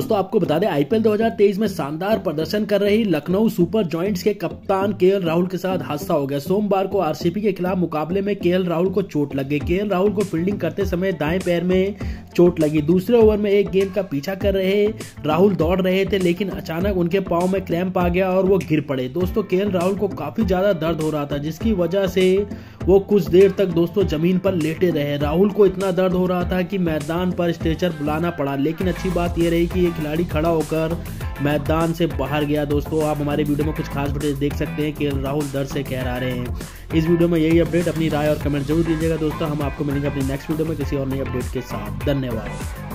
दोस्तों आपको बता दें आईपीएल 2023 में शानदार प्रदर्शन कर रही लखनऊ सुपर जॉयंट्स के कप्तान केएल राहुल के साथ हादसा हो गया। सोमवार को आरसीबी के खिलाफ मुकाबले में केएल राहुल को चोट लग गई। केएल राहुल को फील्डिंग करते समय दाएं पैर में चोट लगी। दूसरे ओवर में एक गेंद का पीछा कर रहे राहुल दौड़ रहे थे, लेकिन अचानक उनके पांव में क्रैम्प आ गया और वो गिर पड़े। दोस्तों केएल राहुल को काफी ज्यादा दर्द हो रहा था, जिसकी वजह से वो कुछ देर तक दोस्तों जमीन पर लेटे रहे। राहुल को इतना दर्द हो रहा था कि मैदान पर स्ट्रेचर बुलाना पड़ा, लेकिन अच्छी बात यह रही कि ये खिलाड़ी खड़ा होकर मैदान से बाहर गया। दोस्तों आप हमारे वीडियो में कुछ खास फुटेज देख सकते हैं कि राहुल दर्द से कह रहे हैं। इस वीडियो में यही अपडेट, अपनी राय और कमेंट जरूर दीजिएगा। दोस्तों हम आपको मिलेंगे अपनी नेक्स्ट वीडियो में किसी और नई अपडेट के साथ। धन्यवाद।